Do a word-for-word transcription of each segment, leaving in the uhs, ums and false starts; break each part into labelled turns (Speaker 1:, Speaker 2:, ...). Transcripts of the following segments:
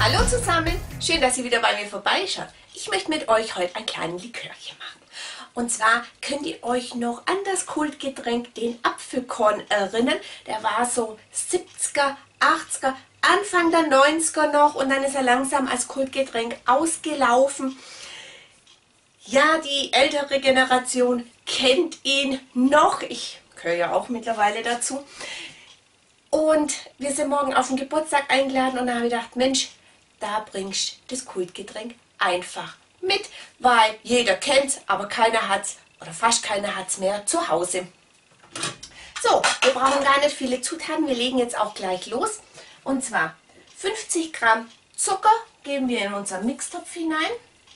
Speaker 1: Hallo zusammen, schön, dass ihr wieder bei mir vorbeischaut. Ich möchte mit euch heute ein kleines Likörchen machen. Und zwar könnt ihr euch noch an das Kultgetränk, den Apfelkorn, erinnern. Der war so siebziger, achtziger, Anfang der neunziger noch und dann ist er langsam als Kultgetränk ausgelaufen. Ja, die ältere Generation kennt ihn noch. Ich gehöre ja auch mittlerweile dazu. Und wir sind morgen auf den Geburtstag eingeladen und da habe ich gedacht, Mensch, da bringst du das Kultgetränk einfach mit, weil jeder kennt es, aber keiner hat es oder fast keiner hat es mehr zu Hause. So, wir brauchen gar nicht viele Zutaten, wir legen jetzt auch gleich los. Und zwar fünfzig Gramm Zucker geben wir in unseren Mixtopf hinein.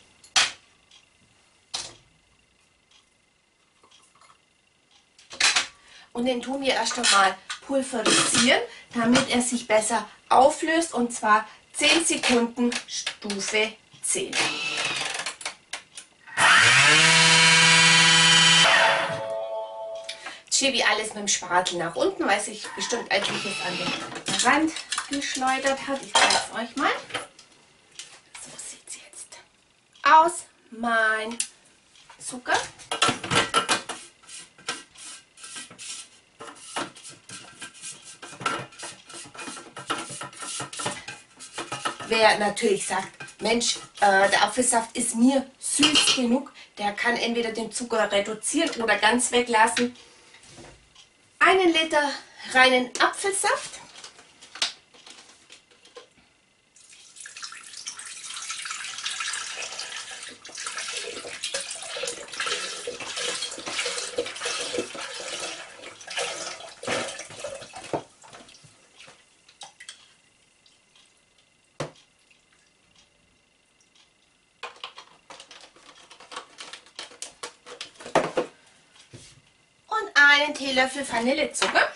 Speaker 1: Und den tun wir erst einmal pulverisieren, damit er sich besser auflöst, und zwar zehn Sekunden Stufe zehn. Jetzt schiebe ich alles mit dem Spatel nach unten, weil sich bestimmt etliches an den Rand geschleudert hat. Ich zeige es euch mal. So sieht es jetzt aus. Mein Zucker. Wer natürlich sagt, Mensch, äh, der Apfelsaft ist mir süß genug, der kann entweder den Zucker reduzieren oder ganz weglassen. Einen Liter reinen Apfelsaft. Einen Teelöffel Vanillezucker.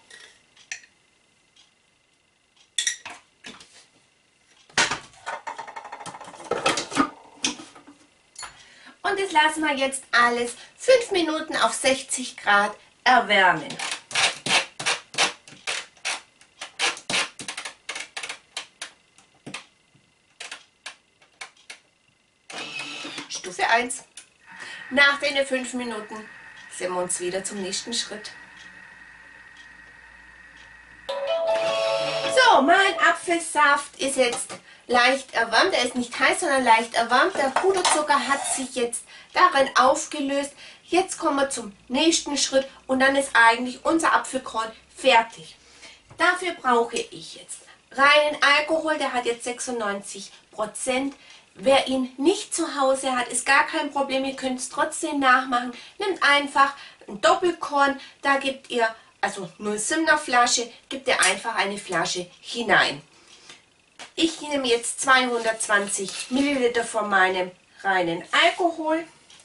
Speaker 1: Und das lassen wir jetzt alles fünf Minuten auf sechzig Grad erwärmen. Stufe eins. Nach den fünf Minuten sehen wir uns wieder zum nächsten Schritt. So, mein Apfelsaft ist jetzt leicht erwärmt. Er ist nicht heiß, sondern leicht erwärmt. Der Puderzucker hat sich jetzt darin aufgelöst. Jetzt kommen wir zum nächsten Schritt und dann ist eigentlich unser Apfelkorn fertig. Dafür brauche ich jetzt reinen Alkohol, der hat jetzt sechsundneunzig Prozent. Wer ihn nicht zu Hause hat, ist gar kein Problem, ihr könnt es trotzdem nachmachen. Nehmt einfach ein Doppelkorn, da gebt ihr, also null Komma sieben Flasche, gebt ihr einfach eine Flasche hinein. Ich nehme jetzt zweihundertzwanzig Milliliter von meinem reinen Alkohol.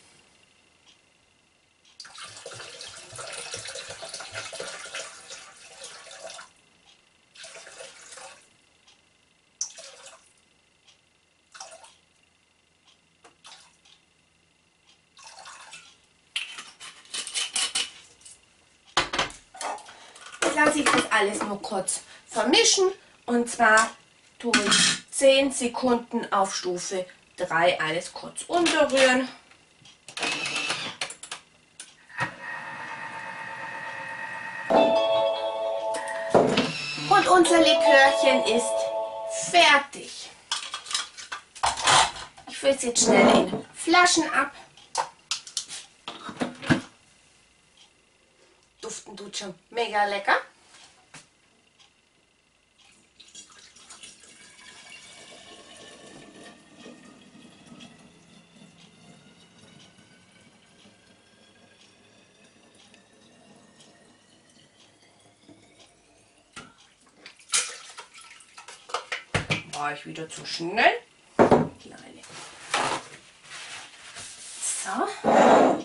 Speaker 1: Lasse ich das alles nur kurz vermischen und zwar tue ich zehn Sekunden auf Stufe drei alles kurz unterrühren. Und unser Likörchen ist fertig. Ich fülle es jetzt schnell in Flaschen ab. Duften tut schon mega lecker. War ich wieder zu schnell. Kleine. So.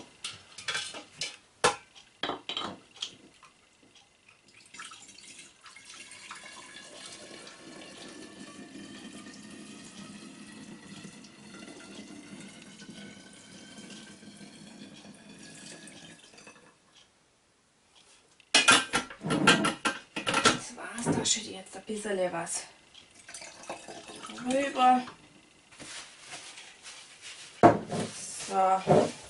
Speaker 1: Das war's, da steht jetzt ein bisschen was rüber. So.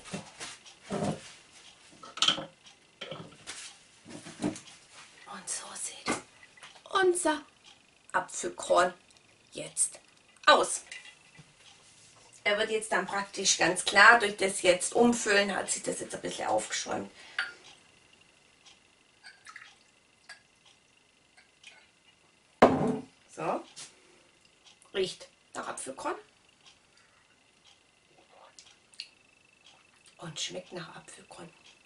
Speaker 1: Und so sieht unser Apfelkorn jetzt aus. Er wird jetzt dann praktisch ganz klar, durch das jetzt Umfüllen hat sich das jetzt ein bisschen aufgeschäumt. So, riecht nach Apfelkorn und schmeckt nach Apfelkorn.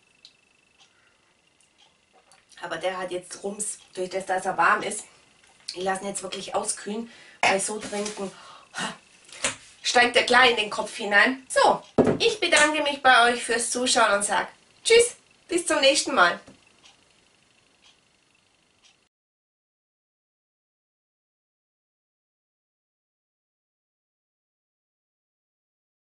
Speaker 1: Aber der hat jetzt Rums, durch das, dass er warm ist. Ich lasse ihn jetzt wirklich auskühlen, weil so trinken steigt er gleich in den Kopf hinein. So, ich bedanke mich bei euch fürs Zuschauen und sage Tschüss, bis zum nächsten Mal.